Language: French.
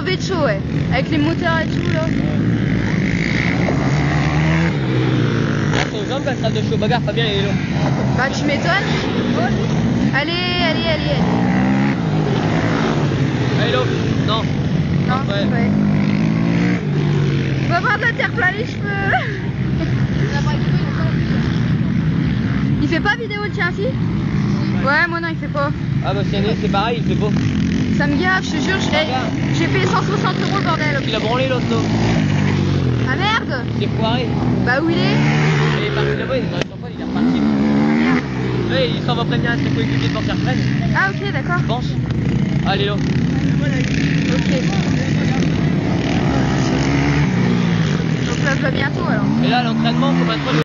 crever de chaud, ouais. Avec les moteurs et tout, là. Attention aux jambes, elle crève de chaud. Bagarre pas bien les vélos. Bah, tu m'étonnes. Allez. Allez, l'eau. Non. Non, ouais. ouais. On va avoir de la terre plein les cheveux. Il fait pas vidéo le tien, si? Ouais, moi non, il fait pas. Ah bah c'est pareil, il fait beau. Ça me gave, je te jure, j'ai payé 160 € le bordel. Il a branlé l'autre, non? Ah merde! Il est foiré. Bah où il est? Il est parti là-bas, il est reparti. Là, il s'en va prévenir à ses coéquipiers de porter reprenne. Ah ok, d'accord. Je pense. Allez, là. Ok. Donc là, je vais bientôt alors. Et là, l'entraînement, combien de fois